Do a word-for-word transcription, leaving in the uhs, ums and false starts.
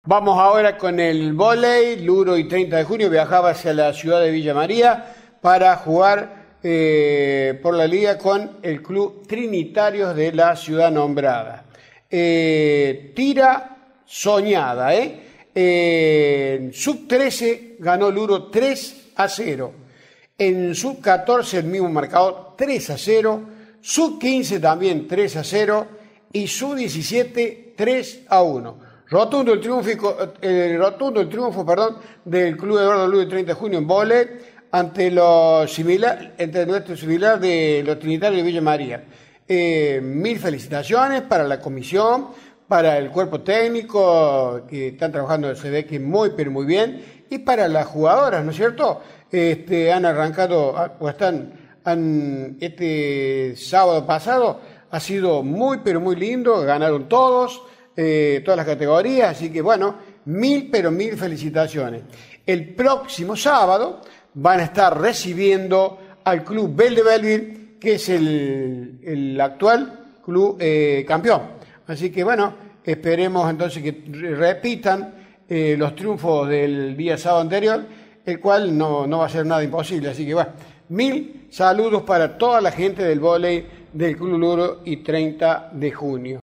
Vamos ahora con el vóley. Luro y treinta de junio viajaba hacia la ciudad de Villa María para jugar eh, por la liga con el club Trinitarios de la ciudad nombrada. Eh, tira soñada, ¿eh? En sub trece ganó Luro tres a cero. En sub catorce el mismo marcador, tres a cero. sub quince también tres a cero. Y sub diecisiete tres a uno. Rotundo el triunfo, eh, rotundo el triunfo perdón, del Club Eduardo Luro y treinta de junio en vóley ante, lo similar, ante nuestro similar de los Trinitarios de Villa María. Eh, mil felicitaciones para la comisión, para el cuerpo técnico que están trabajando, se ve que muy pero muy bien, y para las jugadoras, ¿no es cierto? Este, han arrancado, o están, han, este sábado pasado ha sido muy pero muy lindo, ganaron todos. Eh, todas las categorías, así que bueno, mil pero mil felicitaciones. El próximo sábado van a estar recibiendo al club Bell de Belleville, que es el, el actual club eh, campeón. Así que bueno, esperemos entonces que repitan eh, los triunfos del día sábado anterior, el cual no, no va a ser nada imposible. Así que bueno, mil saludos para toda la gente del vóley del Club Luro y treinta de junio.